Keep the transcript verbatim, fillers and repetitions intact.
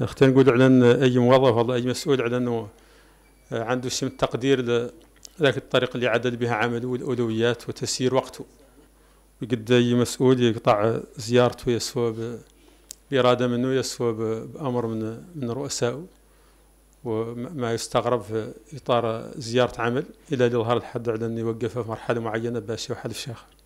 اختي نقول على أن أي موظف ولا أي مسؤول على أنه عنده شيء من التقدير لذاك الطريقة اللي عدد بها عمله والأولويات وتسيير وقته. يقد أي مسؤول يقطع زيارته يسوى بإرادة منه، يسوى بأمر من من رؤسائه، وما يستغرب في إطار زيارة عمل إلى اللي ظهر الحد على أن يوقفه في مرحلة معينة باش يحل في شيخ.